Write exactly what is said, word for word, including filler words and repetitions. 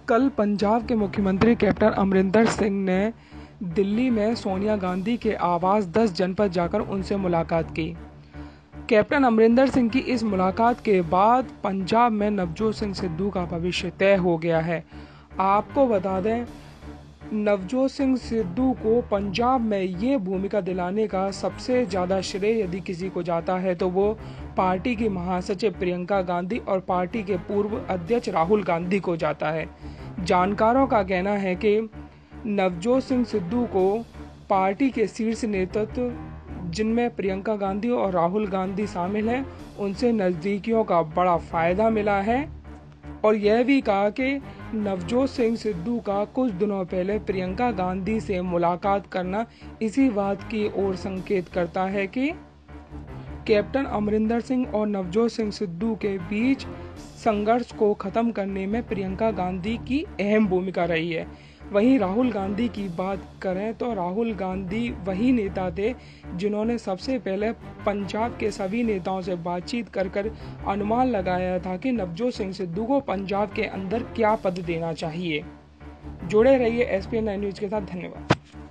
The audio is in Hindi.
कल पंजाब के मुख्यमंत्री कैप्टन अमरिंदर सिंह ने दिल्ली में सोनिया गांधी के आवास दस जनपद जाकर उनसे मुलाकात की। कैप्टन अमरिंदर सिंह की इस मुलाकात के बाद पंजाब में नवजोत सिंह सिद्धू का भविष्य तय हो गया है। आपको बता दें, नवजोत सिंह सिद्धू को पंजाब में ये भूमिका दिलाने का सबसे ज़्यादा श्रेय यदि किसी को जाता है तो वो पार्टी की महासचिव प्रियंका गांधी और पार्टी के पूर्व अध्यक्ष राहुल गांधी को जाता है। जानकारों का कहना है कि नवजोत सिंह सिद्धू को पार्टी के शीर्ष नेतृत्व, जिनमें प्रियंका गांधी और राहुल गांधी शामिल हैं, उनसे नज़दीकियों का बड़ा फायदा मिला है। और यह भी कहा कि नवजोत सिंह सिद्धू का कुछ दिनों पहले प्रियंका गांधी से मुलाकात करना इसी बात की ओर संकेत करता है कि कैप्टन अमरिंदर सिंह और नवजोत सिंह सिद्धू के बीच संघर्ष को खत्म करने में प्रियंका गांधी की अहम भूमिका रही है। वहीं राहुल गांधी की बात करें तो राहुल गांधी वही नेता थे जिन्होंने सबसे पहले पंजाब के सभी नेताओं से बातचीत कर कर अनुमान लगाया था कि नवजोत सिंह सिद्धू को पंजाब के अंदर क्या पद देना चाहिए। जुड़े रहिए S P N nine news के साथ। धन्यवाद।